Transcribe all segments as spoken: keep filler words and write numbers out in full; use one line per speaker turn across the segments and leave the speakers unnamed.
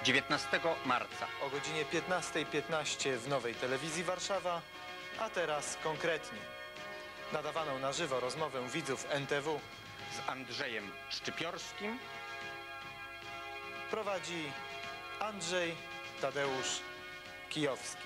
dziewiętnastego marca.
O godzinie piętnastej piętnaście w Nowej Telewizji Warszawa, a teraz konkretnie. Nadawaną na żywo rozmowę widzów N T W
Z Andrzejem Szczypiorskim
prowadzi Andrzej Tadeusz Kijowski.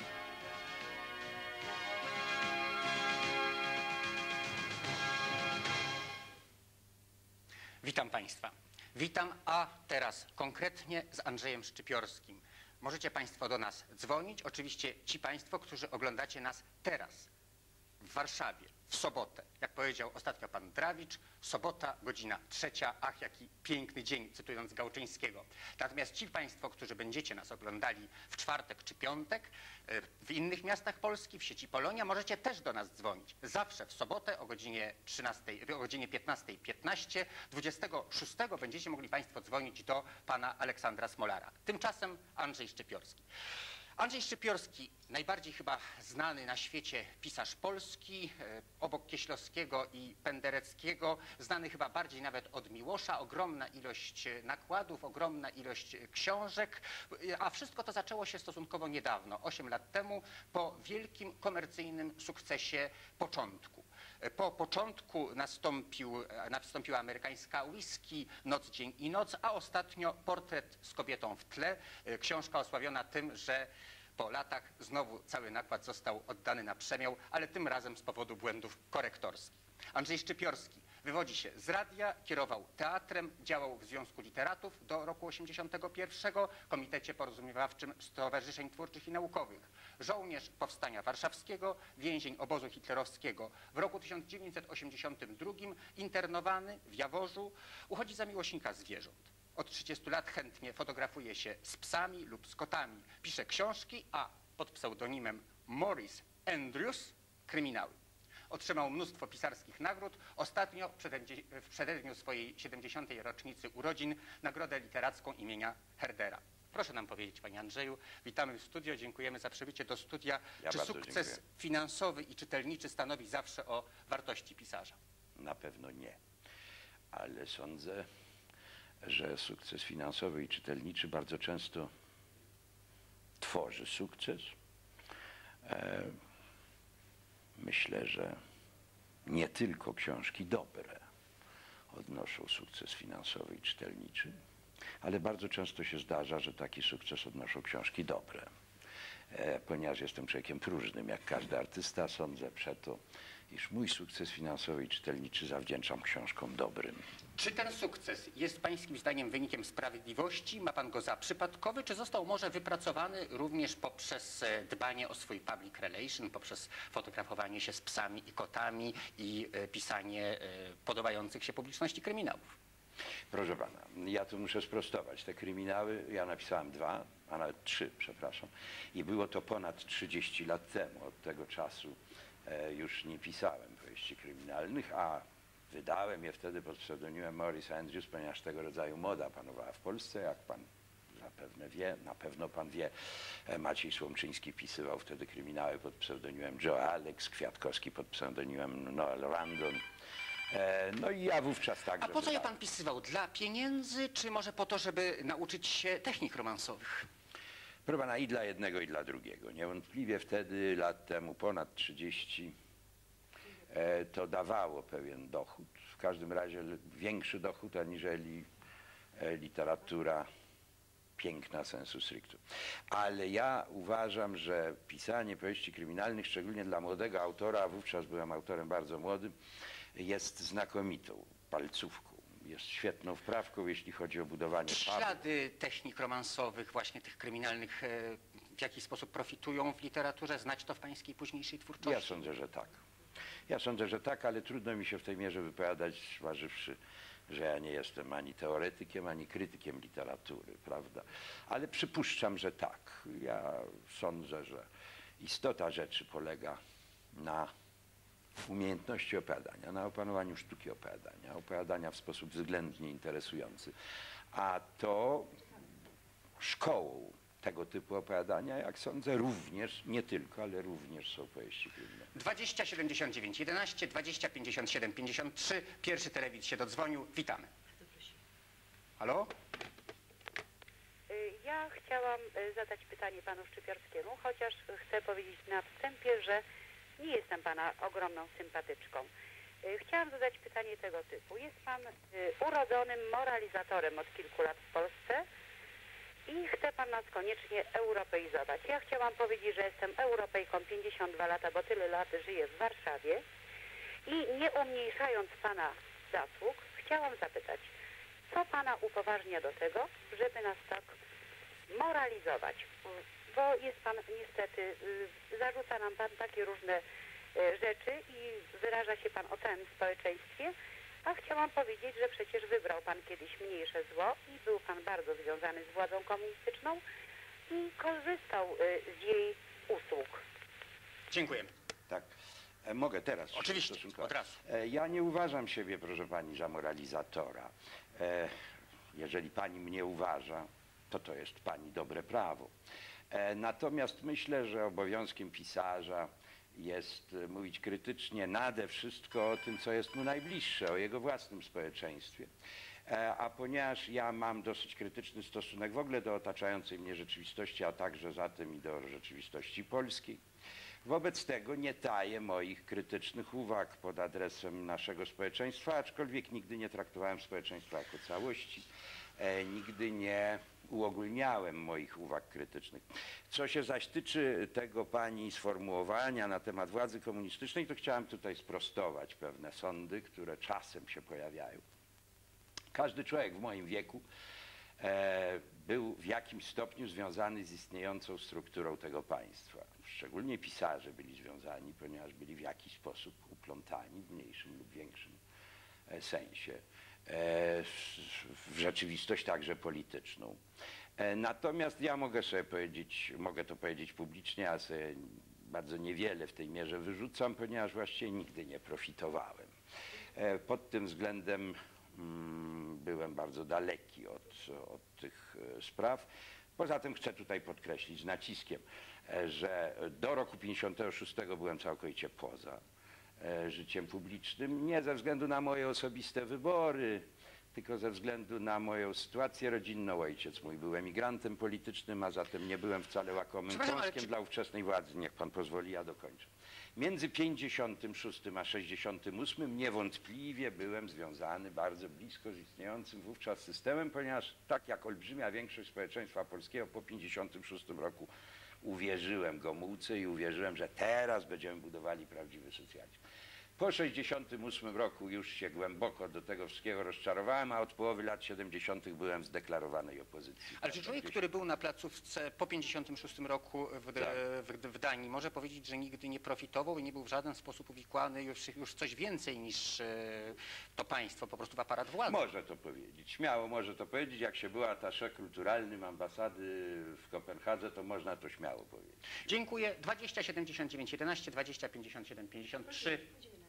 Witam Państwa. Witam, a teraz konkretnie z Andrzejem Szczypiorskim. Możecie Państwo do nas dzwonić, oczywiście ci Państwo, którzy oglądacie nas teraz w Warszawie, w sobotę. Jak powiedział ostatnio pan Drawicz, sobota, godzina trzecia, ach jaki piękny dzień, cytując Gałczyńskiego. Natomiast ci Państwo, którzy będziecie nas oglądali w czwartek czy piątek, w innych miastach Polski, w sieci Polonia, możecie też do nas dzwonić. Zawsze w sobotę o godzinie trzynastej, o godzinie piętnastej piętnaście, dwudziestego szóstego będziecie mogli Państwo dzwonić do pana Aleksandra Smolara. Tymczasem Andrzej Szczypiorski. Andrzej Szczypiorski, najbardziej chyba znany na świecie pisarz polski, obok Kieślowskiego i Pendereckiego, znany chyba bardziej nawet od Miłosza, ogromna ilość nakładów, ogromna ilość książek, a wszystko to zaczęło się stosunkowo niedawno, osiem lat temu, po wielkim komercyjnym sukcesie Początku. Po Początku nastąpił, nastąpiła amerykańska whisky, Noc, Dzień i Noc, a ostatnio Portret z kobietą w tle, książka osławiona tym, że po latach znowu cały nakład został oddany na przemiał, ale tym razem z powodu błędów korektorskich. Andrzej Szczypiorski wywodzi się z radia, kierował teatrem, działał w Związku Literatów do roku osiemdziesiątego pierwszego, Komitecie Porozumiewawczym Stowarzyszeń Twórczych i Naukowych. Żołnierz Powstania Warszawskiego, więzień obozu hitlerowskiego. W roku tysiąc dziewięćset osiemdziesiątym drugim internowany w Jaworzu, uchodzi za miłośnika zwierząt. Od trzydziestu lat chętnie fotografuje się z psami lub z kotami. Pisze książki, a pod pseudonimem Maurice Andrews kryminały. Otrzymał mnóstwo pisarskich nagród. Ostatnio w przededniu swojej siedemdziesiątej rocznicy urodzin nagrodę literacką imienia Herdera. Proszę nam powiedzieć, panie Andrzeju, witamy w studio, dziękujemy za przybycie do studia.
Ja
Czy sukces
dziękuję.
finansowy i czytelniczy stanowi zawsze o wartości pisarza?
Na pewno nie, ale sądzę, że sukces finansowy i czytelniczy bardzo często tworzy sukces. E, myślę, że nie tylko książki dobre odnoszą sukces finansowy i czytelniczy, ale bardzo często się zdarza, że taki sukces odnoszą książki dobre. E, ponieważ jestem człowiekiem próżnym, jak każdy artysta, sądzę przeto, iż mój sukces finansowy i czytelniczy zawdzięczam książkom dobrym.
Czy ten sukces jest pańskim zdaniem wynikiem sprawiedliwości? Ma pan go za przypadkowy, czy został może wypracowany również poprzez dbanie o swój public relation, poprzez fotografowanie się z psami i kotami i pisanie podobających się publiczności kryminałów?
Proszę pana, ja tu muszę sprostować. Te kryminały, ja napisałem dwa, a nawet trzy, przepraszam. I było to ponad trzydzieści lat temu. Od tego czasu e, już nie pisałem powieści kryminalnych, a wydałem je wtedy pod pseudonimem Maurice Andrews, ponieważ tego rodzaju moda panowała w Polsce, jak pan zapewne wie, na pewno pan wie. Maciej Słomczyński pisywał wtedy kryminały pod pseudonimem Joe Alex, Kwiatkowski pod pseudonimem Noel Randon. No i ja wówczas także.
A po co je
wydałem.
pan pisywał? Dla pieniędzy, czy może po to, żeby nauczyć się technik romansowych?
Proszę pana, i dla jednego, i dla drugiego. Niewątpliwie wtedy, lat temu, ponad trzydzieści, e, to dawało pewien dochód. W każdym razie większy dochód, aniżeli e, literatura piękna sensu stricto. Ale ja uważam, że pisanie powieści kryminalnych, szczególnie dla młodego autora, a wówczas byłem autorem bardzo młodym, jest znakomitą palcówką. Jest świetną wprawką, jeśli chodzi o budowanie fabuł.
Ślady technik romansowych, właśnie tych kryminalnych, w jaki sposób profitują w literaturze? Znać to w pańskiej późniejszej twórczości?
Ja sądzę, że tak. Ja sądzę, że tak, ale trudno mi się w tej mierze wypowiadać, zważywszy, że ja nie jestem ani teoretykiem, ani krytykiem literatury, prawda? Ale przypuszczam, że tak. Ja sądzę, że istota rzeczy polega na umiejętności opowiadania, na opanowaniu sztuki opowiadania, opowiadania w sposób względnie interesujący. A to szkołą tego typu opowiadania, jak sądzę, również, nie tylko, ale również są powieści kryminalne.
dwadzieścia siedemdziesiąt dziewięć jedenaście, dwadzieścia pięćdziesiąt siedem pięćdziesiąt trzy. Pierwszy telewidz się dodzwonił. Witamy. Halo?
Ja chciałam y, zadać pytanie panu Szczypiorskiemu, chociaż chcę powiedzieć na wstępie, że nie jestem pana ogromną sympatyczką. Y, Chciałam zadać pytanie tego typu. Jest pan y, urodzonym moralizatorem od kilku lat w Polsce i chce pan nas koniecznie europeizować. Ja chciałam powiedzieć, że jestem Europejką pięćdziesiąt dwa lata, bo tyle lat żyję w Warszawie i nie umniejszając pana zasług, chciałam zapytać, co pana upoważnia do tego, żeby nas tak moralizować? Bo jest pan niestety, y, zarzuca nam pan takie różne y, rzeczy i wyraża się pan o całym społeczeństwie, a chciałam powiedzieć, że przecież wybrał pan kiedyś mniejsze zło i był pan bardzo związany z władzą komunistyczną i korzystał y, z jej usług.
Dziękujemy.
Tak. E, Mogę teraz się
Oczywiście,
ustosunkować.
od razu.
E, Ja nie uważam siebie, proszę pani, za moralizatora. E, Jeżeli pani mnie uważa, to to jest pani dobre prawo. E, Natomiast myślę, że obowiązkiem pisarza jest e, mówić krytycznie nade wszystko o tym, co jest mu najbliższe, o jego własnym społeczeństwie. E, A ponieważ ja mam dosyć krytyczny stosunek w ogóle do otaczającej mnie rzeczywistości, a także zatem i do rzeczywistości polskiej, wobec tego nie taję moich krytycznych uwag pod adresem naszego społeczeństwa, aczkolwiek nigdy nie traktowałem społeczeństwa jako całości, e, nigdy nie uogólniałem moich uwag krytycznych. Co się zaś tyczy tego pani sformułowania na temat władzy komunistycznej, to chciałem tutaj sprostować pewne sądy, które czasem się pojawiają. Każdy człowiek w moim wieku e, był w jakimś stopniu związany z istniejącą strukturą tego państwa. Szczególnie pisarze byli związani, ponieważ byli w jakiś sposób uplątani w mniejszym lub większym e, sensie e, w rzeczywistość także polityczną. E, Natomiast ja mogę sobie powiedzieć, mogę to powiedzieć publicznie, a sobie bardzo niewiele w tej mierze wyrzucam, ponieważ właściwie nigdy nie profitowałem. E, Pod tym względem mm, byłem bardzo daleki od, od tych e, spraw. Poza tym chcę tutaj podkreślić z naciskiem, e, że do roku pięćdziesiątego szóstego byłem całkowicie poza e, życiem publicznym, nie ze względu na moje osobiste wybory, tylko ze względu na moją sytuację rodzinną. Ojciec mój był emigrantem politycznym, a zatem nie byłem wcale łakomym
Przepraszam, ale
kąskiem
czy-
dla ówczesnej władzy. Niech pan pozwoli, ja dokończę. Między pięćdziesiątym szóstym a sześćdziesiątym ósmym niewątpliwie byłem związany bardzo blisko z istniejącym wówczas systemem, ponieważ tak jak olbrzymia większość społeczeństwa polskiego po pięćdziesiątym szóstym roku uwierzyłem Gomułce i uwierzyłem, że teraz będziemy budowali prawdziwy socjalizm. Po sześćdziesiątym ósmym roku już się głęboko do tego wszystkiego rozczarowałem, a od połowy lat siedemdziesiątych byłem w zdeklarowanej opozycji.
Ale czy człowiek, który był na placówce po pięćdziesiątym szóstym roku w,
Tak.
w, w Danii, może powiedzieć, że nigdy nie profitował i nie był w żaden sposób uwikłany już, już coś więcej niż e, to państwo, po prostu w aparat władzy?
Może to powiedzieć, śmiało może to powiedzieć. Jak się była attaché kulturalnym ambasady w Kopenhadze, to można to śmiało powiedzieć.
Dziękuję. dwadzieścia siedemdziesiąt dziewięć jedenaście, dwadzieścia pięćdziesiąt siedem pięćdziesiąt trzy.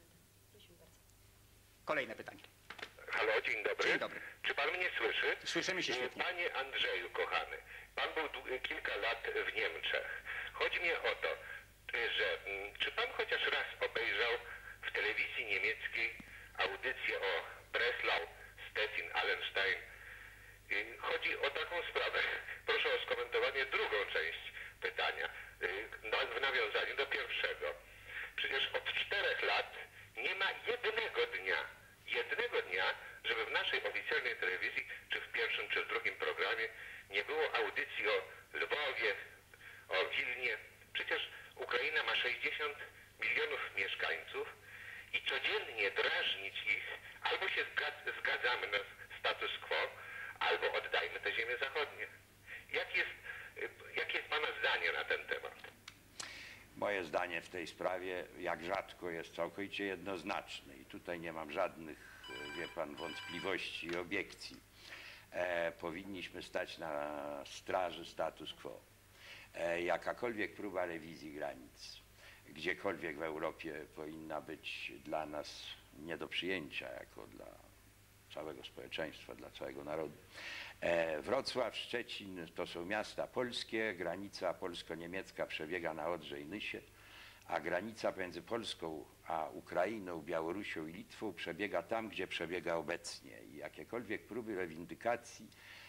Kolejne pytanie.
Halo, dzień dobry.
Dzień dobry.
Czy pan mnie słyszy?
Słyszymy się świetnie.
Panie Andrzeju, kochany, pan był dłu- kilka lat w Niemczech. Chodzi mi o to, że mm, czy pan chociaż raz obejrzał w telewizji niemieckiej audycję o Breslau, Stettin, Allenstein? Y, Chodzi o taką sprawę. Proszę o skomentowanie drugą część pytania y, na- w nawiązaniu do pierwszego. Przecież od czterech lat nie ma jednego dnia, jednego dnia, żeby w naszej oficjalnej telewizji, czy w pierwszym, czy w drugim programie nie było audycji o Lwowie, o Wilnie. Przecież Ukraina ma sześćdziesiąt milionów mieszkańców i codziennie drażnić ich, albo się zgad- zgadzamy na status quo, albo oddajmy te ziemie zachodnie. Jak jest, y, jakie jest pana zdanie na ten temat?
Moje zdanie w tej sprawie, jak rzadko, jest całkowicie jednoznaczne i tutaj nie mam żadnych, e, wie pan, wątpliwości i obiekcji. E, powinniśmy stać na straży status quo. E, jakakolwiek próba rewizji granic, gdziekolwiek w Europie, powinna być dla nas nie do przyjęcia, jako dla całego społeczeństwa, dla całego narodu. E, Wrocław, Szczecin to są miasta polskie, granica polsko-niemiecka przebiega na Odrze i Nysie, a granica między Polską a Ukrainą, Białorusią i Litwą przebiega tam, gdzie przebiega obecnie. I jakiekolwiek próby rewindykacji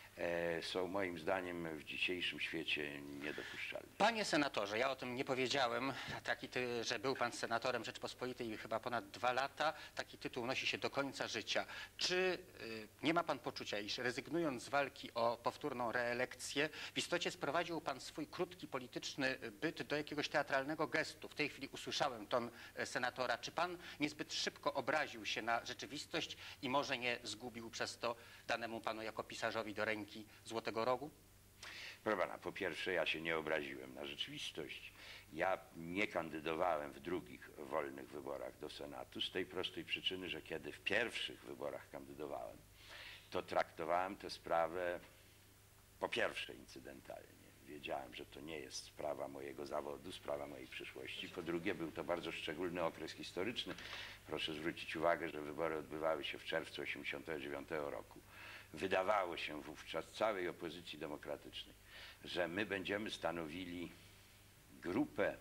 e, są moim zdaniem w dzisiejszym świecie niedopuszczalne.
Panie senatorze, ja o tym nie powiedziałem, taki ty, że był pan senatorem Rzeczypospolitej chyba ponad dwa lata, taki tytuł nosi się do końca życia. Czy y, nie ma pan poczucia, iż rezygnując z walki o powtórną reelekcję, w istocie sprowadził pan swój krótki polityczny byt do jakiegoś teatralnego gestu? W tej chwili usłyszałem ton e, senatora. Czy pan niezbyt szybko obraził się na rzeczywistość i może nie zgubił przez to danemu panu jako pisarzowi do ręki Złotego Rogu?
Proszę pana, po pierwsze, ja się nie obraziłem na rzeczywistość. Ja nie kandydowałem w drugich wolnych wyborach do Senatu z tej prostej przyczyny, że kiedy w pierwszych wyborach kandydowałem, to traktowałem tę sprawę po pierwsze incydentalnie. Wiedziałem, że to nie jest sprawa mojego zawodu, sprawa mojej przyszłości. Po drugie, był to bardzo szczególny okres historyczny. Proszę zwrócić uwagę, że wybory odbywały się w czerwcu tysiąc dziewięćset osiemdziesiątego dziewiątego roku. Wydawało się wówczas całej opozycji demokratycznej, że my będziemy stanowili grupę,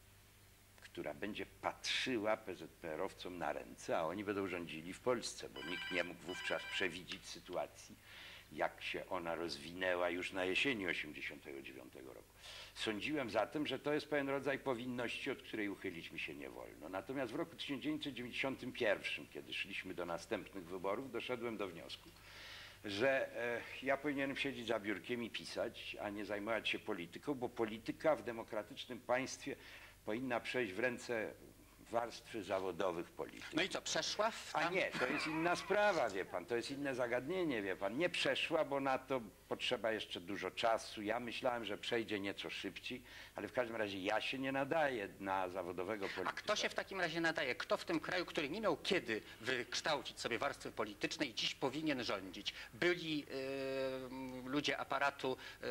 która będzie patrzyła P Z P R owcom na ręce, a oni będą rządzili w Polsce, bo nikt nie mógł wówczas przewidzieć sytuacji, jak się ona rozwinęła już na jesieni tysiąc dziewięćset osiemdziesiątego dziewiątego roku. Sądziłem zatem, że to jest pewien rodzaj powinności, od której uchylić mi się nie wolno. Natomiast w roku tysiąc dziewięćset dziewięćdziesiątym pierwszym, kiedy szliśmy do następnych wyborów, doszedłem do wniosku, że e, ja powinienem siedzieć za biurkiem i pisać, a nie zajmować się polityką, bo polityka w demokratycznym państwie powinna przejść w ręce warstwy zawodowych polityków.
No i co, przeszła w tam...
A nie, to jest inna sprawa, wie pan, to jest inne zagadnienie, wie pan. Nie przeszła, bo na to potrzeba jeszcze dużo czasu. Ja myślałem, że przejdzie nieco szybciej, ale w każdym razie ja się nie nadaję na zawodowego polityka.
A kto się w takim razie nadaje? Kto w tym kraju, który nie miał kiedy wykształcić sobie warstwy politycznej, dziś powinien rządzić? Byli y, ludzie aparatu y,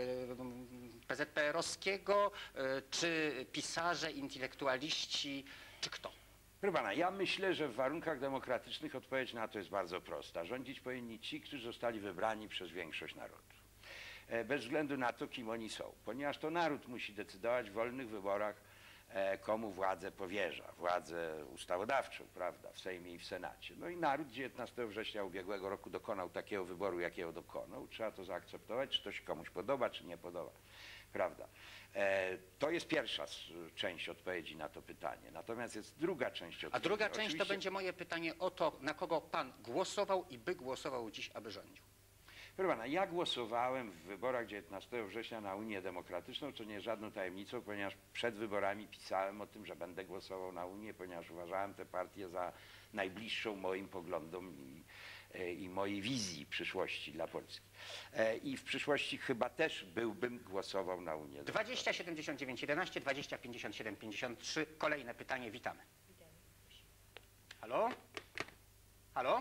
P Z P R owskiego, y, czy pisarze, intelektualiści, czy kto?
Proszę pana, ja myślę, że w warunkach demokratycznych odpowiedź na to jest bardzo prosta. Rządzić powinni ci, którzy zostali wybrani przez większość narodu. Bez względu na to, kim oni są. Ponieważ to naród musi decydować w wolnych wyborach, komu władzę powierza. Władzę ustawodawczą, prawda, w Sejmie i w Senacie. No i naród dziewiętnastego września ubiegłego roku dokonał takiego wyboru, jakiego dokonał. Trzeba to zaakceptować, czy to się komuś podoba, czy nie podoba. Prawda. E, to jest pierwsza s- część odpowiedzi na to pytanie. Natomiast jest druga część odpowiedzi.
A druga część
Oczywiście,
to będzie moje pytanie o to, na kogo pan głosował i by głosował dziś, aby rządził.
Proszę pana, ja głosowałem w wyborach dziewiętnastego września na Unię Demokratyczną, co nie jest żadną tajemnicą, ponieważ przed wyborami pisałem o tym, że będę głosował na Unię, ponieważ uważałem tę partię za najbliższą moim poglądom i, e, i mojej wizji przyszłości dla Polski. E, I w przyszłości chyba też byłbym głosował na Unię Demokratyczną.
dwadzieścia siedemdziesiąt dziewięć jedenaście, dwadzieścia pięćdziesiąt siedem pięćdziesiąt trzy. Kolejne pytanie, witamy. Halo? Halo?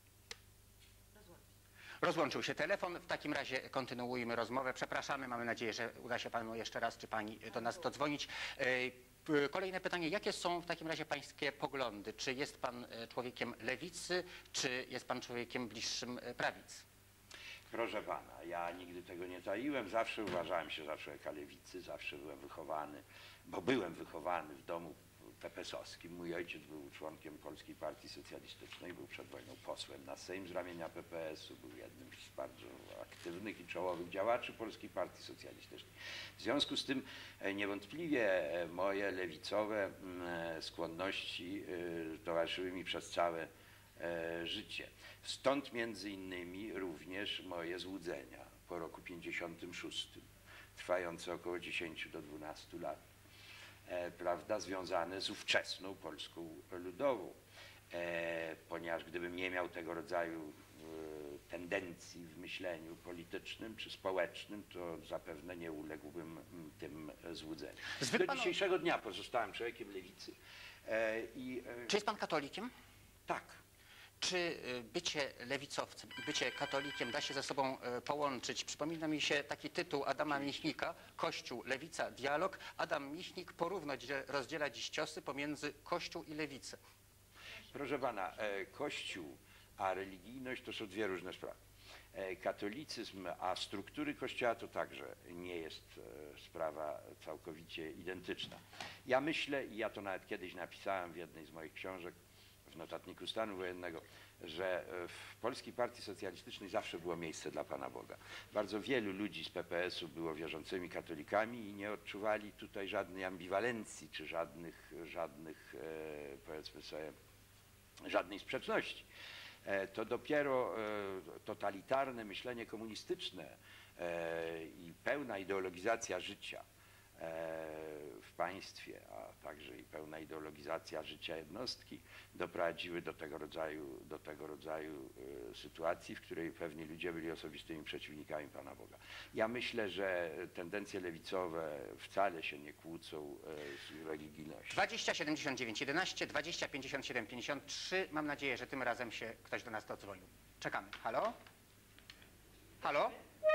Rozłączył się telefon. W takim razie kontynuujmy rozmowę. Przepraszamy, mamy nadzieję, że uda się panu jeszcze raz czy pani do nas dodzwonić. E, Kolejne pytanie. Jakie są w takim razie pańskie poglądy? Czy jest pan e, człowiekiem lewicy, czy jest pan człowiekiem bliższym e, prawicy?
Proszę pana, ja nigdy tego nie taiłem, zawsze uważałem się za człowieka lewicy, zawsze byłem wychowany, bo byłem wychowany w domu P P S owskim. Mój ojciec był członkiem Polskiej Partii Socjalistycznej, był przed wojną posłem na Sejm z ramienia P P S u, był jednym z bardzo aktywnych i czołowych działaczy Polskiej Partii Socjalistycznej. W związku z tym e, niewątpliwie e, moje lewicowe m, e, skłonności e, towarzyszyły mi przez całe e, życie. Stąd między innymi również moje złudzenia po roku pięćdziesiątym szóstym, trwające około dziesięć do dwunastu lat, e, prawda, związane z ówczesną Polską Ludową. E, ponieważ gdybym nie miał tego rodzaju e, tendencji w myśleniu politycznym czy społecznym, to zapewne nie uległbym m, tym złudzeniom.
Zbyt
Do
panu-
dzisiejszego dnia pozostałem człowiekiem lewicy. E, i, e,
Czy jest pan katolikiem?
tak.
Czy y, bycie lewicowcem i bycie katolikiem da się ze sobą y, połączyć? Przypomina mi się taki tytuł Adama Michnika, Kościół, Lewica, Dialog. Adam Michnik porówno dzie- rozdziela dziś ciosy pomiędzy Kościół i lewicę.
Proszę pana, e, Kościół a religijność to są dwie różne sprawy. E, katolicyzm a struktury Kościoła to także nie jest e, sprawa całkowicie identyczna. Ja myślę, i ja to nawet kiedyś napisałem w jednej z moich książek, w w notatniku stanu wojennego, że w Polskiej Partii Socjalistycznej zawsze było miejsce dla Pana Boga. Bardzo wielu ludzi z P P S-u było wierzącymi katolikami i nie odczuwali tutaj żadnej ambiwalencji, czy żadnych, żadnych e, powiedzmy sobie, żadnej sprzeczności. E, to dopiero e, totalitarne myślenie komunistyczne e, i pełna ideologizacja życia w państwie, a także i pełna ideologizacja życia jednostki doprowadziły do tego rodzaju, do tego rodzaju y, sytuacji, w której pewni ludzie byli osobistymi przeciwnikami Pana Boga. Ja myślę, że tendencje lewicowe wcale się nie kłócą y, z religijnością.
dwadzieścia siedemdziesiąt dziewięć jedenaście, dwadzieścia pięćdziesiąt siedem pięćdziesiąt trzy. Mam nadzieję, że tym razem się ktoś do nas dodzwonił. Czekamy. Halo? Halo?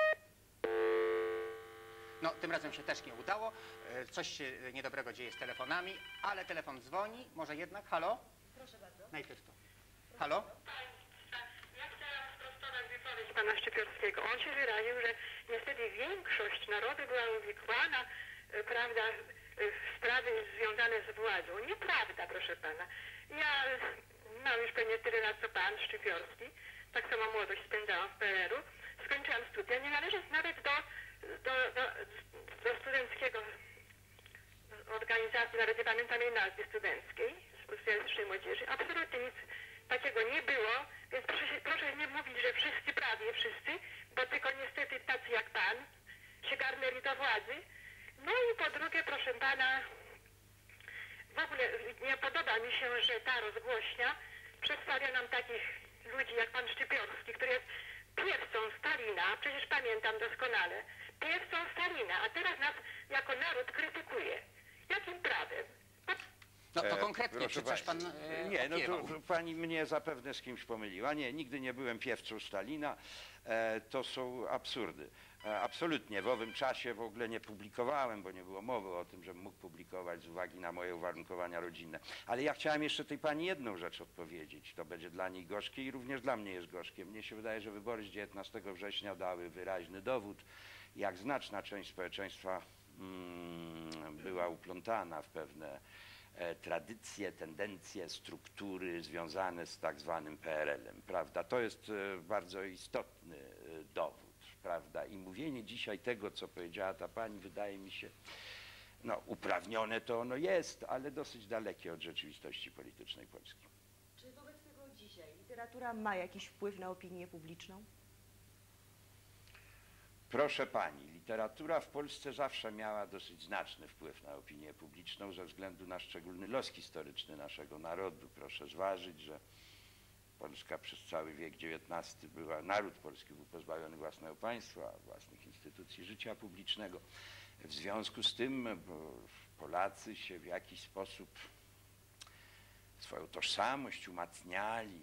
No, tym razem się też nie udało. E, Coś się niedobrego dzieje z telefonami, ale telefon dzwoni. Może jednak? Halo?
Proszę bardzo.
Najpierw to. Halo?
Ja chciałam sprostować wypowiedź pana Szczypiorskiego. On się wyraził, że niestety większość narodu była uwikłana, e, prawda, e, w sprawy związane z władzą. Nieprawda, proszę pana. Ja e, mam już pewnie tyle lat co pan Szczypiorski. Tak samo młodość spędzałam w P R L u. Skończyłam studia. Nie należę nawet do Do, do, do studenckiego organizacji, nawet nie pamiętam jej nazwy studenckiej, socjalistycznej młodzieży. Absolutnie nic takiego nie było, więc proszę, się, proszę nie mówić, że wszyscy, prawie wszyscy, bo tylko niestety tacy jak pan się garnęli do władzy. No i po drugie, proszę pana, w ogóle nie podoba mi się, że ta rozgłośnia przedstawia nam takich ludzi jak pan Szczypiorski, który jest piewcą Stalina, przecież pamiętam doskonale, piewcą Stalina, a teraz nas jako naród krytykuje. Jakim prawem?
No to
E,
konkretnie,
proszę
czy coś pan
państwa,
e,
Nie, no
opiewał?
to pani mnie zapewne z kimś pomyliła. Nie, nigdy nie byłem piewcą Stalina. E, to są absurdy. E, absolutnie. W owym czasie w ogóle nie publikowałem, bo nie było mowy o tym, żebym mógł publikować z uwagi na moje uwarunkowania rodzinne. Ale ja chciałem jeszcze tej pani jedną rzecz odpowiedzieć. To będzie dla niej gorzkie i również dla mnie jest gorzkie. Mnie się wydaje, że wybory z dziewiętnastego września dały wyraźny dowód, jak znaczna część społeczeństwa mm, była uplątana w pewne e, tradycje, tendencje, struktury związane z tak zwanym P R L-em, prawda? To jest e, bardzo istotny e, dowód, prawda? I mówienie dzisiaj tego, co powiedziała ta pani, wydaje mi się, no uprawnione to ono jest, ale dosyć dalekie od rzeczywistości politycznej Polski.
Czy wobec tego dzisiaj literatura ma jakiś wpływ na opinię publiczną?
Proszę pani, literatura w Polsce zawsze miała dosyć znaczny wpływ na opinię publiczną ze względu na szczególny los historyczny naszego narodu. Proszę zważyć, że Polska przez cały wiek dziewiętnasty była, naród polski był pozbawiony własnego państwa, własnych instytucji życia publicznego. W związku z tym Polacy się w jakiś sposób swoją tożsamość umacniali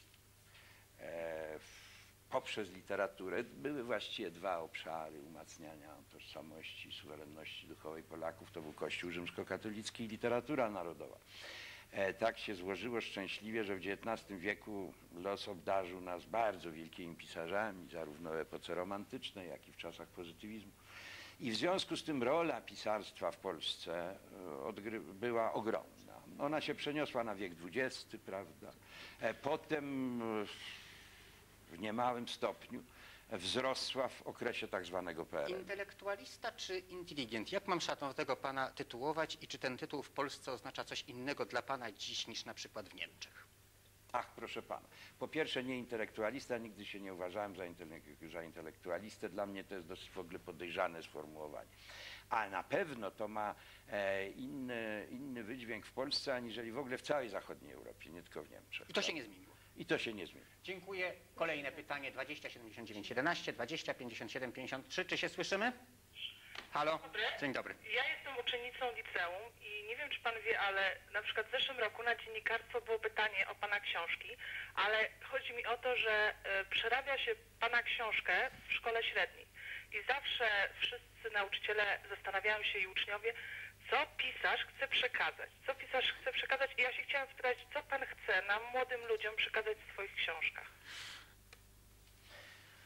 e, poprzez literaturę. Były właściwie dwa obszary umacniania tożsamości, suwerenności duchowej Polaków. To był Kościół rzymskokatolicki i literatura narodowa. E, tak się złożyło szczęśliwie, że w dziewiętnastym wieku los obdarzył nas bardzo wielkimi pisarzami, zarówno w epoce romantycznej, jak i w czasach pozytywizmu. I w związku z tym rola pisarstwa w Polsce odgry- była ogromna. Ona się przeniosła na wiek dwudziesty, prawda? E, potem w niemałym stopniu wzrosła w okresie tak zwanego P R L.
Intelektualista czy inteligent? Jak mam szanownego pana tytułować i czy ten tytuł w Polsce oznacza coś innego dla pana dziś niż na przykład w Niemczech?
Ach, proszę pana. Po pierwsze, nie intelektualista, nigdy się nie uważałem za, intelek- za intelektualistę. Dla mnie to jest dosyć w ogóle podejrzane sformułowanie. A na pewno to ma e, inny, inny wydźwięk w Polsce, aniżeli w ogóle w całej zachodniej Europie, nie tylko w Niemczech.
I to się nie zmieniło.
I to się nie zmieni.
Dziękuję. Kolejne pytanie dwadzieścia siedemdziesiąt dziewięć jedenaście, dwadzieścia pięćdziesiąt siedem pięćdziesiąt trzy. Czy się słyszymy? Halo?
Dobry.
Dzień dobry.
Ja jestem uczennicą liceum i nie wiem, czy pan wie, ale na przykład w zeszłym roku na dziennikarstwo było pytanie o pana książki, ale chodzi mi o to, że e, przerabia się pana książkę w szkole średniej i zawsze wszyscy nauczyciele zastanawiają się i uczniowie, co pisarz chce przekazać, co pisarz chce przekazać i ja się chciałam spytać, co pan chce nam, młodym ludziom przekazać w swoich książkach?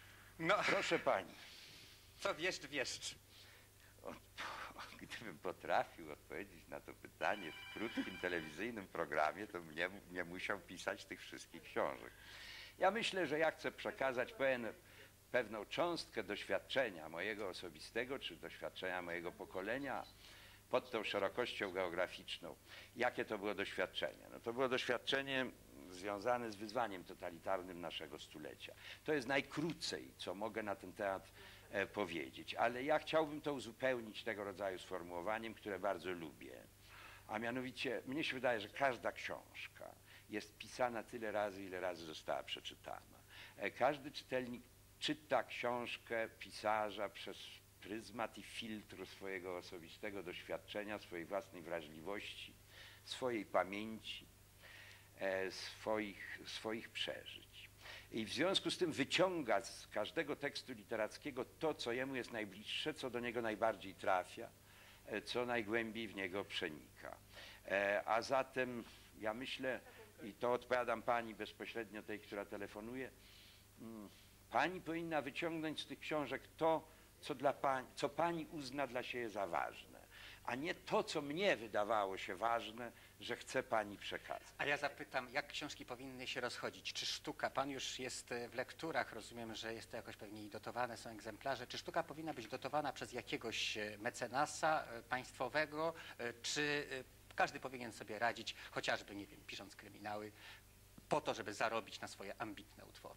No,
Proszę pani,
co wieszcz, wieszcz.
gdybym potrafił potrafił odpowiedzieć na to pytanie w krótkim telewizyjnym programie, to mnie nie musiał pisać tych wszystkich książek. Ja myślę, że ja chcę przekazać pewien, pewną cząstkę doświadczenia mojego osobistego, czy doświadczenia mojego pokolenia pod tą szerokością geograficzną. Jakie to było doświadczenie? No to było doświadczenie związane z wyzwaniem totalitarnym naszego stulecia. To jest najkrócej, co mogę na ten temat e, powiedzieć, ale ja chciałbym to uzupełnić tego rodzaju sformułowaniem, które bardzo lubię. A mianowicie, mnie się wydaje, że każda książka jest pisana tyle razy, ile razy została przeczytana. E, każdy czytelnik czyta książkę pisarza przez pryzmat i filtr swojego osobistego doświadczenia, swojej własnej wrażliwości, swojej pamięci, e, swoich, swoich przeżyć. I w związku z tym wyciąga z każdego tekstu literackiego to, co jemu jest najbliższe, co do niego najbardziej trafia, e, co najgłębiej w niego przenika. E, a zatem ja myślę, i to odpowiadam pani bezpośrednio, tej, która telefonuje, mm, pani powinna wyciągnąć z tych książek to, co, dla pani, co pani uzna dla siebie za ważne, a nie to, co mnie wydawało się ważne, że chce pani przekazać.
A ja zapytam, jak książki powinny się rozchodzić? Czy sztuka, pan już jest w lekturach, rozumiem, że jest to jakoś pewnie i dotowane, są egzemplarze. Czy sztuka powinna być dotowana przez jakiegoś mecenasa państwowego, czy każdy powinien sobie radzić, chociażby, nie wiem, pisząc kryminały, po to, żeby zarobić na swoje ambitne utwory?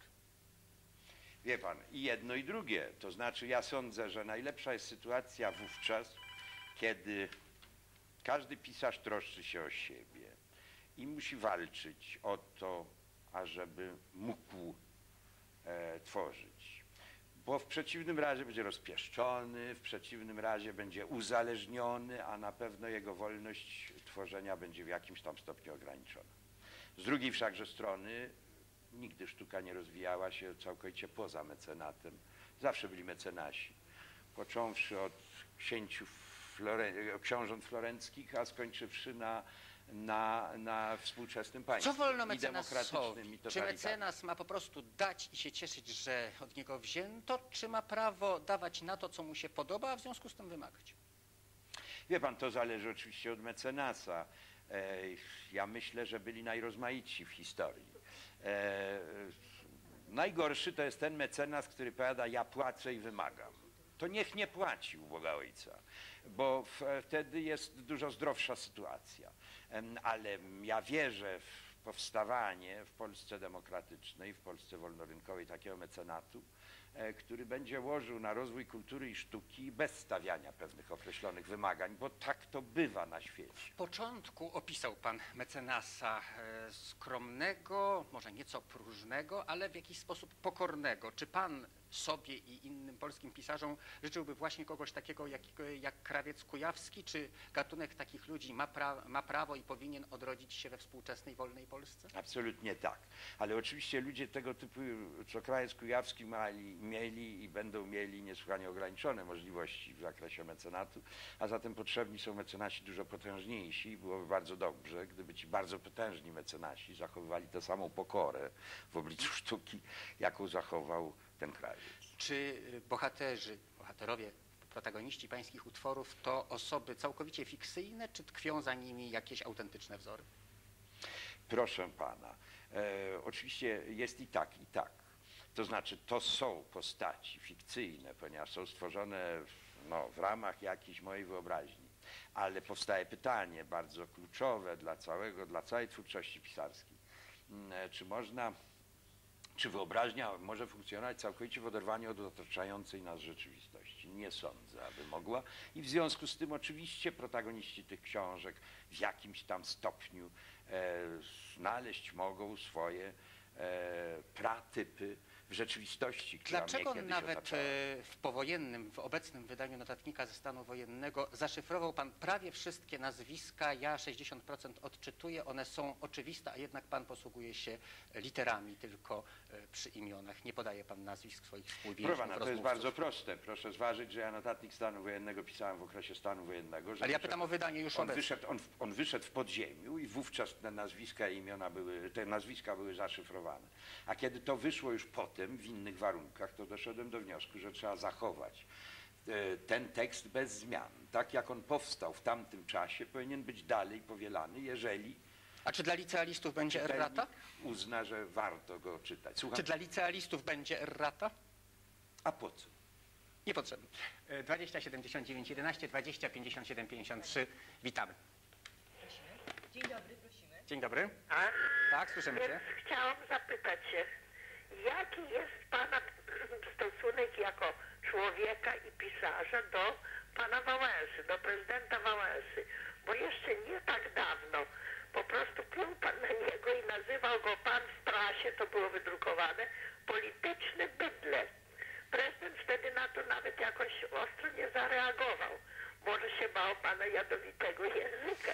Wie pan, i jedno i drugie. To znaczy ja sądzę, że najlepsza jest sytuacja wówczas, kiedy każdy pisarz troszczy się o siebie i musi walczyć o to, ażeby mógł e, tworzyć. Bo w przeciwnym razie będzie rozpieszczony, w przeciwnym razie będzie uzależniony, a na pewno jego wolność tworzenia będzie w jakimś tam stopniu ograniczona. Z drugiej wszakże strony nigdy sztuka nie rozwijała się całkowicie poza mecenatem. Zawsze byli mecenasi. Począwszy od księciów Floren- książąt florenckich, a skończywszy na, na, na współczesnym państwie.
Co wolno
i
mecenasowi?
demokratycznym, i
Czy
totalitarnym.
mecenas ma po prostu dać i się cieszyć, że od niego wzięto, czy ma prawo dawać na to, co mu się podoba, a w związku z tym wymagać?
Wie pan, to zależy oczywiście od mecenasa. E, ja myślę, że byli najrozmaici w historii. E, najgorszy to jest ten mecenas, który powiada, ja płacę i wymagam. To niech nie płaci u Boga Ojca, bo w, wtedy jest dużo zdrowsza sytuacja. Em, ale ja wierzę w powstawanie w Polsce demokratycznej, w Polsce wolnorynkowej takiego mecenatu, e, który będzie łożył na rozwój kultury i sztuki bez stawiania pewnych określonych wymagań, bo tak to bywa na świecie.
W początku opisał pan mecenasa e, skromnego, może nieco próżnego, ale w jakiś sposób pokornego. Czy pan sobie i innym polskim pisarzom życzyłby właśnie kogoś takiego jak, jak Krawiec Kujawski? Czy gatunek takich ludzi ma, pra, ma prawo i powinien odrodzić się we współczesnej, wolnej Polsce?
Absolutnie tak. Ale oczywiście ludzie tego typu, co Krawiec Kujawski mieli, mieli i będą mieli niesłychanie ograniczone możliwości w zakresie mecenatu, a zatem potrzebni są mecenasi dużo potężniejsi i byłoby bardzo dobrze, gdyby ci bardzo potężni mecenasi zachowywali tę samą pokorę w obliczu sztuki, jaką zachował ten krawiec.
Czy bohaterzy, bohaterowie, protagoniści pańskich utworów to osoby całkowicie fikcyjne, czy tkwią za nimi jakieś autentyczne wzory?
Proszę pana, e, oczywiście jest i tak, i tak. To znaczy to są postaci fikcyjne, ponieważ są stworzone w, no, w ramach jakiejś mojej wyobraźni. Ale powstaje pytanie bardzo kluczowe dla całego, dla całej twórczości pisarskiej. E, czy można Czy wyobraźnia może funkcjonować całkowicie w oderwaniu od otaczającej nas rzeczywistości? Nie sądzę, aby mogła. I w związku z tym oczywiście protagoniści tych książek w jakimś tam stopniu e, znaleźć mogą swoje e, pratypy w rzeczywistości, która
Dlaczego
mnie kiedyś
nawet
otaczała.
e, w powojennym, w obecnym wydaniu notatnika ze stanu wojennego zaszyfrował pan prawie wszystkie nazwiska? Ja sześćdziesiąt procent odczytuję, one są oczywiste, a jednak pan posługuje się literami tylko e, przy imionach. Nie podaje pan nazwisk swoich współwięźniów,
Proszę pana, to jest
rozmówców.
bardzo proste. Proszę zważyć, że ja notatnik stanu wojennego pisałem w okresie stanu wojennego. Że
Ale ja
wyszedł,
pytam o wydanie już
on
obecne.
wyszedł, on, on wyszedł w podziemiu i wówczas te nazwiska i imiona były, te nazwiska były zaszyfrowane. A kiedy to wyszło już potem w innych warunkach, to doszedłem do wniosku, że trzeba zachować e, ten tekst bez zmian. Tak jak on powstał w tamtym czasie, powinien być dalej powielany, jeżeli
A czy dla licealistów będzie
czytelnik
errata?
uzna, że warto go czytać. Słucham?
Czy dla licealistów będzie errata?
A po co?
Niepotrzebne. E, dwadzieścia siedemdziesiąt dziewięć jedenaście, dwadzieścia pięćdziesiąt siedem pięćdziesiąt trzy. Witamy.
Dzień dobry, prosimy.
Dzień dobry.
A?
Tak, słyszymy
Więc
cię.
chciałam zapytać się, jaki jest Pana stosunek jako człowieka i pisarza do Pana Wałęsy, do prezydenta Wałęsy? Bo jeszcze nie tak dawno po prostu pluł Pan na niego i nazywał go Pan w prasie, to było wydrukowane, polityczny bydlę. Prezydent wtedy na to nawet jakoś ostro nie zareagował. Może się bał Pana jadowitego języka.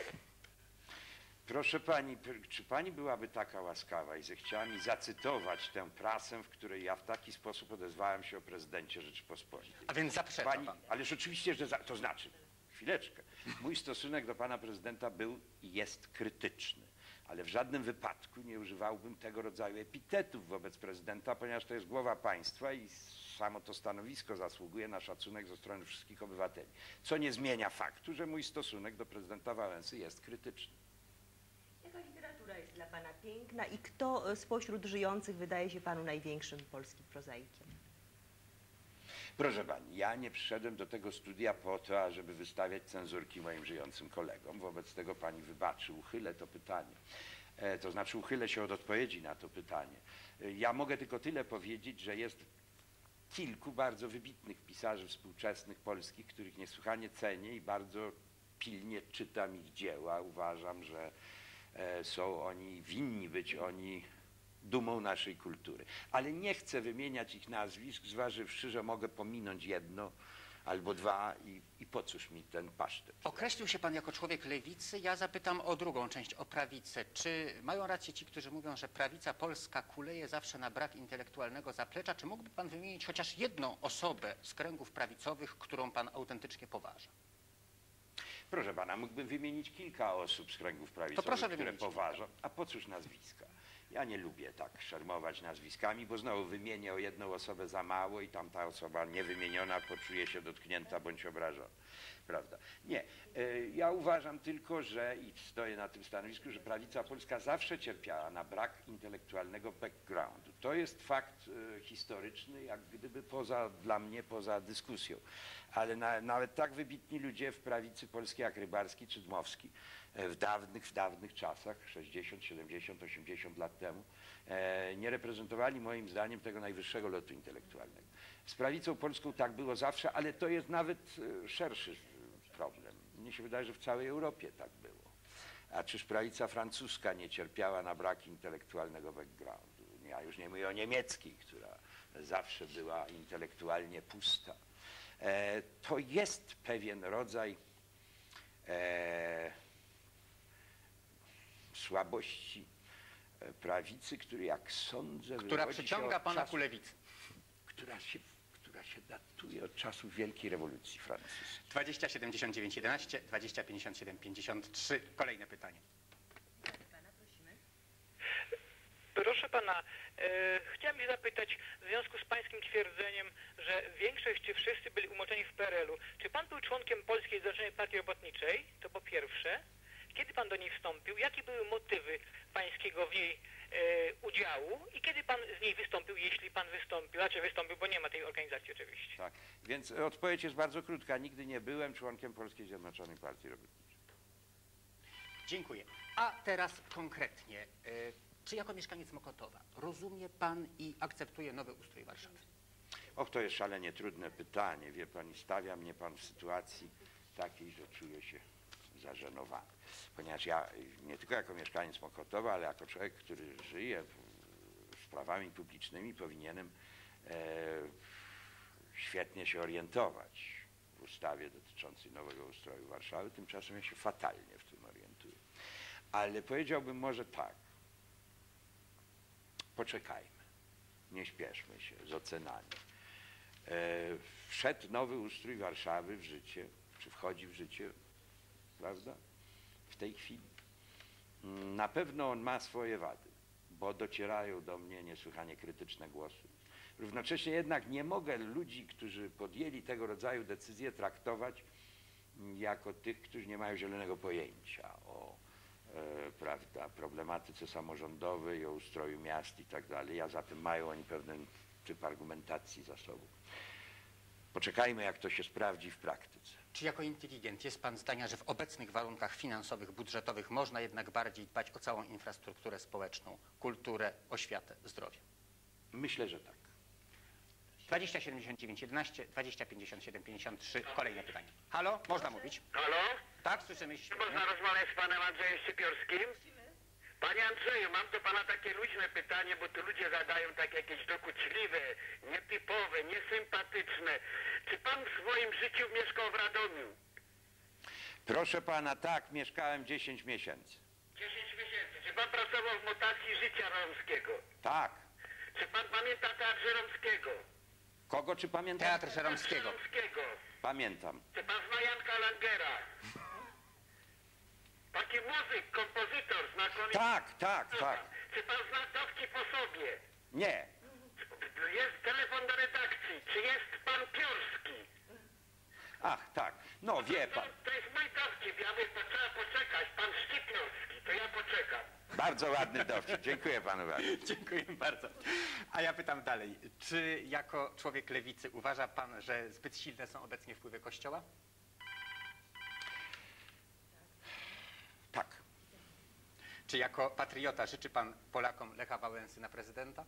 Proszę pani, czy pani byłaby taka łaskawa i zechciała mi zacytować tę prasę, w której ja w taki sposób odezwałem się o prezydencie Rzeczypospolitej?
A więc zaprzecza
Pani,
pan.
ależ oczywiście, że za, to znaczy, chwileczkę, mój stosunek do pana prezydenta był i jest krytyczny, ale w żadnym wypadku nie używałbym tego rodzaju epitetów wobec prezydenta, ponieważ to jest głowa państwa i samo to stanowisko zasługuje na szacunek ze strony wszystkich obywateli. Co nie zmienia faktu, że mój stosunek do prezydenta Wałęsy jest krytyczny.
Jaka literatura jest dla Pana piękna i kto spośród żyjących wydaje się Panu największym polskim prozaikiem?
Proszę pani, ja nie przyszedłem do tego studia po to, ażeby wystawiać cenzurki moim żyjącym kolegom. Wobec tego pani wybaczy, uchylę to pytanie. E, to znaczy uchylę się od odpowiedzi na to pytanie. E, ja mogę tylko tyle powiedzieć, że jest kilku bardzo wybitnych pisarzy współczesnych polskich, których niesłychanie cenię i bardzo pilnie czytam ich dzieła. Uważam, że e, są oni, winni być oni dumą naszej kultury. Ale nie chcę wymieniać ich nazwisk, zważywszy, że mogę pominąć jedno albo dwa i, i po cóż mi ten pasztet.
Określił się pan jako człowiek lewicy. Ja zapytam o drugą część, o prawicę. Czy mają rację ci, którzy mówią, że prawica polska kuleje zawsze na brak intelektualnego zaplecza? Czy mógłby pan wymienić chociaż jedną osobę z kręgów prawicowych, którą pan autentycznie poważa?
Proszę pana, mógłbym wymienić kilka osób z kręgów prawicowych,
proszę
które
wymienić
poważam. A po cóż nazwiska? Ja nie lubię tak szermować nazwiskami, bo znowu wymienię o jedną osobę za mało i tamta osoba niewymieniona poczuje się dotknięta bądź obrażona. Prawda? Nie. E, Ja uważam tylko, że i stoję na tym stanowisku, że prawica polska zawsze cierpiała na brak intelektualnego backgroundu. To jest fakt e, historyczny, jak gdyby poza, dla mnie poza dyskusją. Ale na, nawet tak wybitni ludzie w prawicy polskiej jak Rybarski czy Dmowski e, w dawnych, w dawnych czasach, sześćdziesiąt, siedemdziesiąt, osiemdziesiąt lat temu, e, nie reprezentowali moim zdaniem tego najwyższego lotu intelektualnego. Z prawicą polską tak było zawsze, ale to jest nawet e, szerszy problem. Mnie się wydaje, że w całej Europie tak było. A czyż prawica francuska nie cierpiała na brak intelektualnego backgroundu? Ja już nie mówię o niemieckiej, która zawsze była intelektualnie pusta. E, to jest pewien rodzaj e, słabości prawicy, który jak sądzę...
Która
wywodzi się
przyciąga
od
pana
czasu,
ku lewicy.
która się, która się datuje od czasów Wielkiej Rewolucji Francuskiej.
dwadzieścia siedemdziesiąt dziewięć jedenaście, dwadzieścia pięćdziesiąt siedem pięćdziesiąt trzy. Kolejne pytanie.
Pana prosimy.
Proszę pana, e, chciałem się zapytać w związku z pańskim twierdzeniem, że większość czy wszyscy byli umoczeni w P R L-u. Czy pan był członkiem Polskiej Zjednoczonej Partii Robotniczej? To po pierwsze. Kiedy pan do niej wstąpił? Jakie były motywy pańskiego w niej e, udziału? I kiedy pan z niej wystąpił, jeśli pan wystąpił? Znaczy wystąpił, bo nie ma tej organizacji oczywiście.
Tak. Więc odpowiedź jest bardzo krótka. Nigdy nie byłem członkiem Polskiej Zjednoczonej Partii Robotniczej.
Dziękuję. A teraz konkretnie. e, Czy jako mieszkaniec Mokotowa rozumie pan i akceptuje nowy ustrój Warszawy?
Och, to jest szalenie trudne pytanie. Wie pan, i stawia mnie pan w sytuacji takiej, że czuję się zażenowany. Ponieważ ja nie tylko jako mieszkaniec Mokotowa, ale jako człowiek, który żyje sprawami publicznymi, powinienem e, świetnie się orientować w ustawie dotyczącej nowego ustroju Warszawy. Tymczasem ja się fatalnie w tym orientuję. Ale powiedziałbym może tak. Poczekajmy. Nie śpieszmy się z ocenami. E, wszedł nowy ustrój Warszawy w życie, czy wchodzi w życie, prawda? W tej chwili. Na pewno on ma swoje wady, bo docierają do mnie niesłychanie krytyczne głosy. Równocześnie jednak nie mogę ludzi, którzy podjęli tego rodzaju decyzje, traktować jako tych, którzy nie mają zielonego pojęcia o e, prawda, problematyce samorządowej, o ustroju miast i tak dalej, a zatem mają oni pewien typ argumentacji za sobą. Poczekajmy, jak to się sprawdzi w praktyce.
Czy jako inteligent jest pan zdania, że w obecnych warunkach finansowych, budżetowych można jednak bardziej dbać o całą infrastrukturę społeczną, kulturę, oświatę, zdrowie?
Myślę, że tak.
dwadzieścia siedemdziesiąt dziewięć jedenaście, dwadzieścia pięćdziesiąt siedem pięćdziesiąt trzy, kolejne pytanie. Halo, można mówić?
Halo?
Tak, słyszymy się.
Czy można rozmawiać z panem Andrzejem Szczypiorskim? Panie Andrzeju, mam do pana takie luźne pytanie, bo tu ludzie zadają tak jakieś dokuczliwe, nietypowe, niesympatyczne. Czy pan w swoim życiu mieszkał w Radomiu?
Proszę pana, tak, mieszkałem dziesięć miesięcy.
dziesięć miesięcy. Czy pan pracował w mutacji życia romskiego?
Tak.
Czy pan pamięta Teatr Żeromskiego?
Kogo czy pamiętam?
Teatr Żeromskiego.
Żeromskiego.
Pamiętam.
Czy pan zna Janka Langera? Taki muzyk, kompozytor, znakomity.
Tak, tak, tak.
Czy pan zna Dowcip o sobie?
Nie.
Jest telefon do redakcji. Czy jest pan Piorski?
Ach, tak. No wie pan.
To jest mój dowcip. Ja mówię, to trzeba poczekać. Pan Szczypiorski. To ja poczekam.
Bardzo ładny dowcip. Dziękuję panu bardzo.
Dziękuję bardzo. A ja pytam dalej. Czy jako człowiek lewicy uważa pan, że zbyt silne są obecnie wpływy Kościoła?
Tak.
Czy jako patriota życzy pan Polakom Lecha Wałęsy na prezydenta?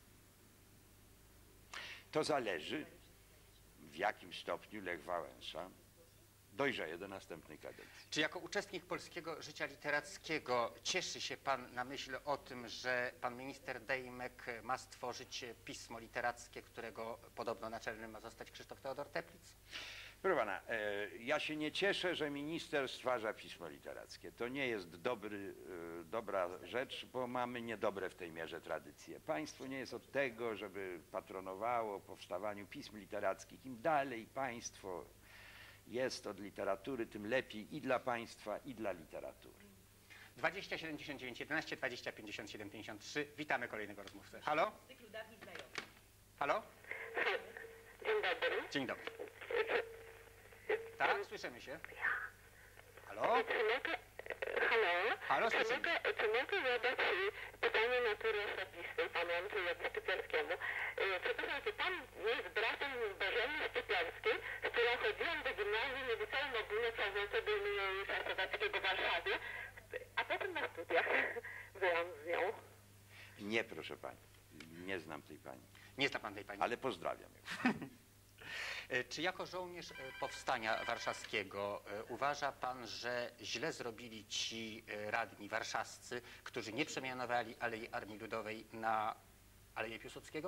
To zależy, w jakim stopniu Lech Wałęsa dojrzeje do następnej kadencji.
Czy jako uczestnik polskiego życia literackiego cieszy się pan na myśl o tym, że pan minister Dejmek ma stworzyć pismo literackie, którego podobno naczelnym ma zostać Krzysztof Teodor Teplitz?
Proszę pana, e, ja się nie cieszę, że minister stwarza pismo literackie. To nie jest dobry, e, dobra rzecz, bo mamy niedobre w tej mierze tradycje. Państwo nie jest od tego, żeby patronowało powstawaniu pism literackich. Im dalej państwo jest od literatury, tym lepiej i dla państwa, i dla literatury.
dwadzieścia siedemdziesiąt dziewięć jedenaście, dwadzieścia pięćdziesiąt siedem pięćdziesiąt trzy. Witamy kolejnego rozmówcę. Halo? Halo?
Dzień dobry.
Dzień dobry. Tak, słyszymy się. Halo?
Czy mogę, halo?
Halo,
czy
słyszymy.
mogę, czy mogę zadać y, pytanie natury osobistej panu Andrzejowi Szczypiorskiemu? Y, Przepraszam, czy pan jest bratem Bożeny Szczypiorskiej, z którą chodziłam do gimnazjum i liceum ogólnokształcącego imienia Sarkowskiego w Warszawie, a potem na studiach byłam z nią.
Nie, proszę pani, nie znam tej pani,
Nie zna pan tej pani.
ale pozdrawiam ją.
E, Czy jako żołnierz e, powstania warszawskiego e, uważa pan, że źle zrobili ci e, radni warszawscy, którzy nie przemianowali Alei Armii Ludowej na Aleję Piłsudskiego?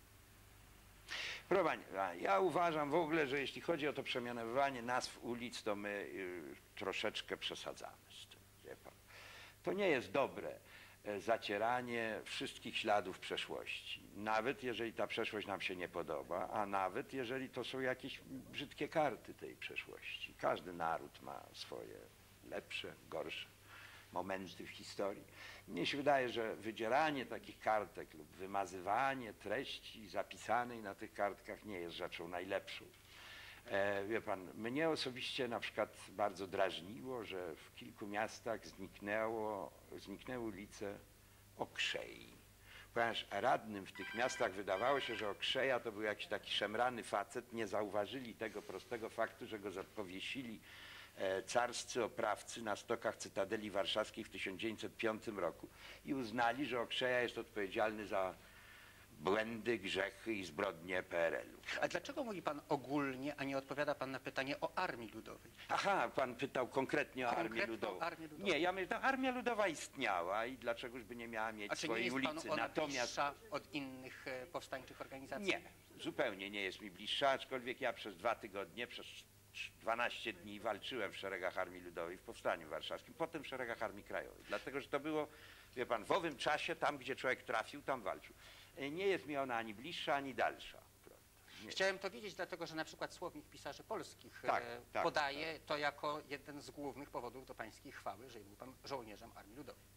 Proszę pani, ja uważam w ogóle, że jeśli chodzi o to przemianowywanie nazw ulic, to my y, troszeczkę przesadzamy z tym, wie pan. To nie jest dobre e, zacieranie wszystkich śladów przeszłości. Nawet jeżeli ta przeszłość nam się nie podoba, a nawet jeżeli to są jakieś brzydkie karty tej przeszłości. Każdy naród ma swoje lepsze, gorsze momenty w historii. Mnie się wydaje, że wydzieranie takich kartek lub wymazywanie treści zapisanej na tych kartkach nie jest rzeczą najlepszą. E, wie pan, mnie osobiście na przykład bardzo drażniło, że w kilku miastach zniknęło, zniknęły ulice Okrzei. Ponieważ radnym w tych miastach wydawało się, że Okrzeja to był jakiś taki szemrany facet, nie zauważyli tego prostego faktu, że go powiesili e, carscy oprawcy na stokach Cytadeli Warszawskiej w tysiąc dziewięćset piątym roku i uznali, że Okrzeja jest odpowiedzialny za błędy, grzechy i zbrodnie P R L u.
A dlaczego mówi pan ogólnie, a nie odpowiada pan na pytanie o Armii Ludowej?
Aha, pan pytał konkretnie o Armię
Konkretną
Ludową.
Armię Ludową.
Nie, ja myślę, że Armia Ludowa istniała i dlaczegóż by nie miała mieć
A czy nie
swojej
jest
ulicy.
panu ona
Natomiast
bliższa od innych e, powstańczych organizacji?
nie, zupełnie nie jest mi bliższa, aczkolwiek ja przez dwa tygodnie, przez dwanaście dni walczyłem w szeregach Armii Ludowej w Powstaniu Warszawskim, potem w szeregach Armii Krajowej. Dlatego, że to było, wie pan, w owym czasie, tam gdzie człowiek trafił, tam walczył. Nie jest mi ona ani bliższa, ani dalsza. Prawda? Nie.
Chciałem to wiedzieć, dlatego że na przykład Słownik Pisarzy Polskich
Tak,
e,
tak,
podaje to jako jeden z głównych powodów do pańskiej chwały, że był pan żołnierzem Armii Ludowej.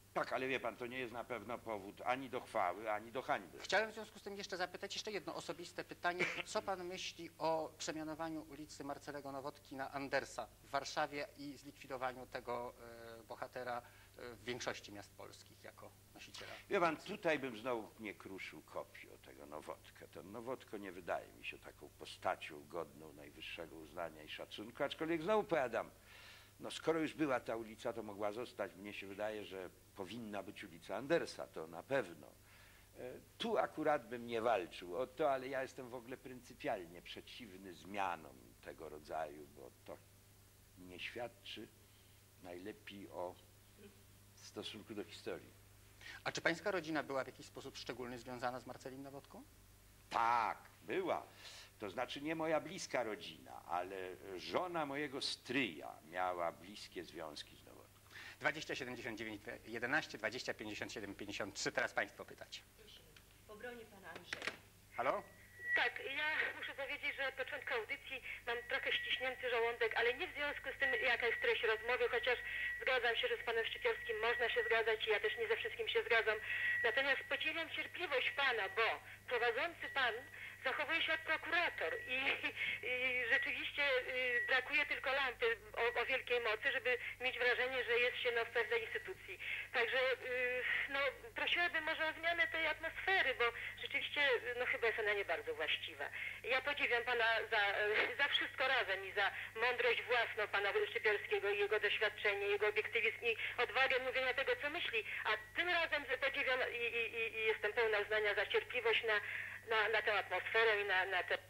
Tak, ale wie pan, to nie jest na pewno powód ani do chwały, ani do hańby.
Chciałem w związku z tym jeszcze zapytać jeszcze jedno osobiste pytanie. Co pan myśli o przemianowaniu ulicy Marcelego Nowotki na Andersa w Warszawie i zlikwidowaniu tego e, bohatera e, w większości miast polskich jako nosiciela?
Wie pan, tutaj bym znowu nie kruszył kopii o tego Nowotkę. Ten Nowotko nie wydaje mi się taką postacią godną najwyższego uznania i szacunku, aczkolwiek znowu powiadam, no skoro już była ta ulica, to mogła zostać. Mnie się wydaje, że powinna być ulica Andersa, to na pewno. E, Tu akurat bym nie walczył o to, ale ja jestem w ogóle pryncypialnie przeciwny zmianom tego rodzaju, bo to nie świadczy najlepiej o stosunku do historii.
A czy pańska rodzina była w jakiś sposób szczególny związana z Marcelim Nowotką?
Tak, była. To znaczy nie moja bliska rodzina, ale żona mojego stryja miała bliskie związki z Nowotką.
dwadzieścia siedem dziewięćdziesiąt dziewięć jedenaście, dwadzieścia pięćdziesiąt siedem pięćdziesiąt trzy. Teraz państwo pytacie.
W obronie pana Andrzeja.
Halo?
Tak, ja muszę powiedzieć, że od początku audycji mam trochę ściśnięty żołądek, ale nie w związku z tym, jaka jest treść rozmowy, chociaż zgadzam się, że z panem Szczypiorski można się zgadzać i ja też nie ze wszystkim się zgadzam. Natomiast podzielam cierpliwość pana, bo prowadzący pan zachowuje się jak prokurator i, i rzeczywiście y, brakuje tylko lampy o, o wielkiej mocy, żeby mieć wrażenie, że jest się no, w pewnej instytucji. Także y, no, prosiłabym może o zmianę tej atmosfery, bo rzeczywiście no, chyba jest ona nie bardzo właściwa. Ja podziwiam pana za, y, za wszystko razem i za mądrość własną pana Szczypiorskiego i jego doświadczenie, jego obiektywizm i odwagę mówienia tego, co myśli, a tym razem podziwiam i, i, i, i jestem pełna uznania za cierpliwość na Na, na tę atmosferę i na, na te...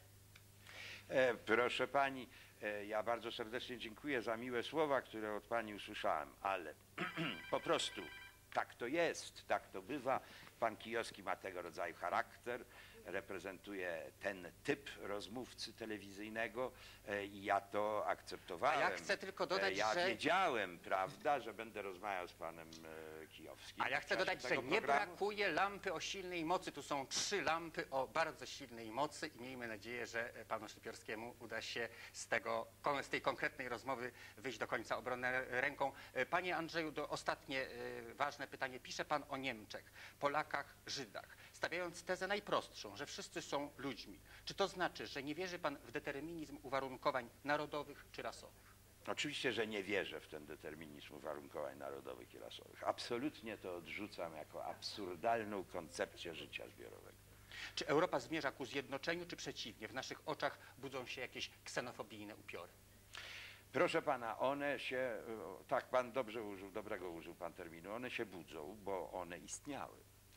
E, proszę pani, e, ja bardzo serdecznie dziękuję za miłe słowa, które od pani usłyszałem, ale po prostu tak to jest, tak to bywa. Pan Kijowski ma tego rodzaju charakter, reprezentuje ten typ rozmówcy telewizyjnego e, i ja to akceptowałem.
A ja chcę tylko dodać,
e, ja
że...
wiedziałem, prawda, że będę rozmawiał z panem e, Kijowskim.
A ja chcę
w czasie
dodać, że
tego
nie
programu.
brakuje lampy o silnej mocy. Tu są trzy lampy o bardzo silnej mocy i miejmy nadzieję, że panu Szczypiorskiemu uda się z, tego, z tej konkretnej rozmowy wyjść do końca obronną ręką. Panie Andrzeju, do ostatnie y, ważne pytanie. Pisze pan o Niemczech, Polakach, Żydach, stawiając tezę najprostszą, że wszyscy są ludźmi. Czy to znaczy, że nie wierzy pan w determinizm uwarunkowań narodowych czy rasowych?
Oczywiście, że nie wierzę w ten determinizm uwarunkowań narodowych i rasowych. Absolutnie to odrzucam jako absurdalną koncepcję życia zbiorowego.
Czy Europa zmierza ku zjednoczeniu, czy przeciwnie? W naszych oczach budzą się jakieś ksenofobijne upiory.
Proszę pana, one się, tak pan dobrze użył, dobrego użył pan terminu, one się budzą, bo one istniały.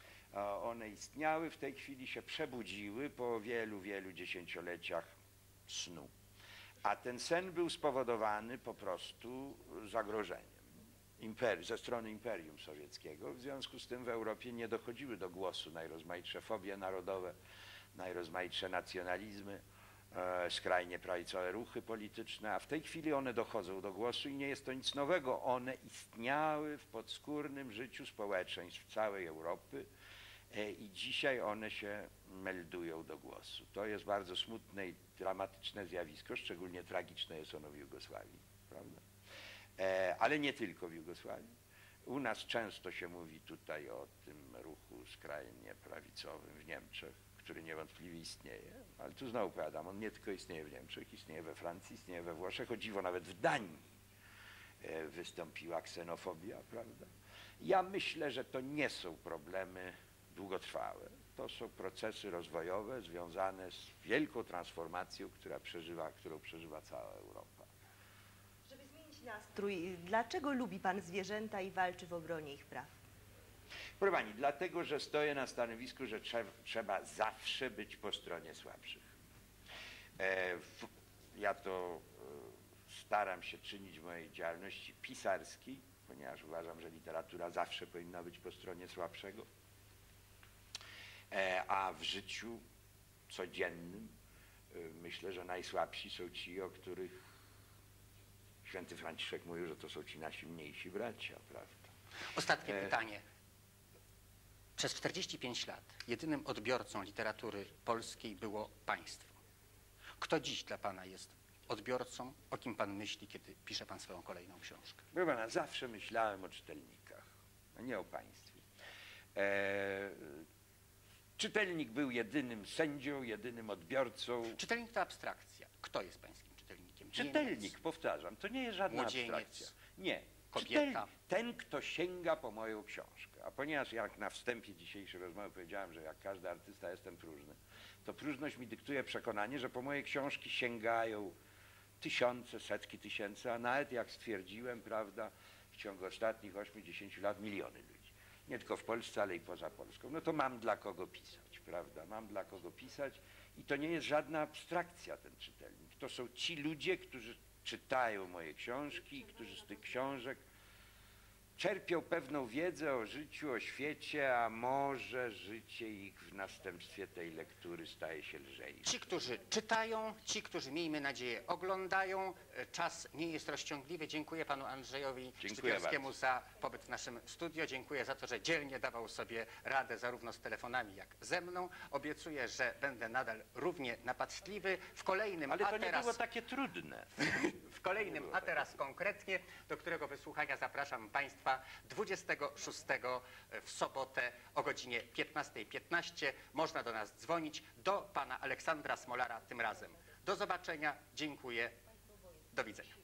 One istniały, w tej chwili się przebudziły po wielu, wielu dziesięcioleciach snu. A ten sen był spowodowany po prostu zagrożeniem imperium, ze strony Imperium Sowieckiego. W związku z tym w Europie nie dochodziły do głosu najrozmaitsze fobie narodowe, najrozmaitsze nacjonalizmy, e, skrajnie prawicowe ruchy polityczne, a w tej chwili one dochodzą do głosu i nie jest to nic nowego. One istniały w podskórnym życiu społeczeństw całej Europy e, i dzisiaj one się meldują do głosu. To jest bardzo smutne i dramatyczne zjawisko, szczególnie tragiczne jest ono w Jugosławii, prawda? E, ale nie tylko w Jugosławii. U nas często się mówi tutaj o tym ruchu skrajnie prawicowym w Niemczech, który niewątpliwie istnieje, ale tu znowu powiadam, on nie tylko istnieje w Niemczech, istnieje we Francji, istnieje we Włoszech, o dziwo nawet w Danii e, wystąpiła ksenofobia, prawda? Ja myślę, że to nie są problemy długotrwałe. To są procesy rozwojowe związane z wielką transformacją, która przeżywa, którą przeżywa cała Europa.
Żeby zmienić nastrój, dlaczego lubi pan zwierzęta i walczy w obronie ich praw?
Proszę pani, dlatego, że stoję na stanowisku, że trzeba, trzeba zawsze być po stronie słabszych. E, w, ja to e, staram się czynić w mojej działalności pisarskiej, ponieważ uważam, że literatura zawsze powinna być po stronie słabszego. E, a w życiu codziennym e, myślę, że najsłabsi są ci, o których święty Franciszek mówił, że to są ci nasi mniejsi bracia, prawda?
Ostatnie
E...
pytanie. Przez czterdzieści pięć lat jedynym odbiorcą literatury polskiej było państwo. Kto dziś dla pana jest odbiorcą? O kim pan myśli, kiedy pisze pan swoją kolejną książkę?
Proszę pana, zawsze myślałem o czytelnikach. a nie o państwie. E, czytelnik był jedynym sędzią, jedynym odbiorcą.
Czytelnik to abstrakcja. Kto jest pańskim czytelnikiem?
Czytelnik,
Niemiec,
powtarzam, to nie jest żadna
młodzieniec,
abstrakcja. Nie.
kobieta.
Czytelnik, ten, kto sięga po moją książkę. A ponieważ jak na wstępie dzisiejszej rozmowy powiedziałem, że jak każdy artysta jestem próżny, to próżność mi dyktuje przekonanie, że po moje książki sięgają tysiące, setki tysięcy, a nawet jak stwierdziłem, prawda, w ciągu ostatnich ośmiu dziesięciu lat miliony ludzi. Nie tylko w Polsce, ale i poza Polską. No to mam dla kogo pisać, prawda? Mam dla kogo pisać i to nie jest żadna abstrakcja ten czytelnik. To są ci ludzie, którzy czytają moje książki i którzy z tych książek czerpią pewną wiedzę o życiu, o świecie, a może życie ich w następstwie tej lektury staje się lżejsze.
Ci, którzy czytają, ci, którzy, miejmy nadzieję, oglądają. Czas nie jest rozciągliwy. Dziękuję panu Andrzejowi Szczypiorskiemu za pobyt w naszym studio. Dziękuję za to, że dzielnie dawał sobie radę zarówno z telefonami, jak ze mną. Obiecuję, że będę nadal równie napastliwy. W kolejnym,
Ale to
a
nie
teraz...
było takie trudne.
W kolejnym, a teraz konkretnie, do którego wysłuchania zapraszam państwa dwudziestego szóstego w sobotę o godzinie piętnastej piętnaście. Można do nas dzwonić, do pana Aleksandra Smolara tym razem. Do zobaczenia, dziękuję, do widzenia.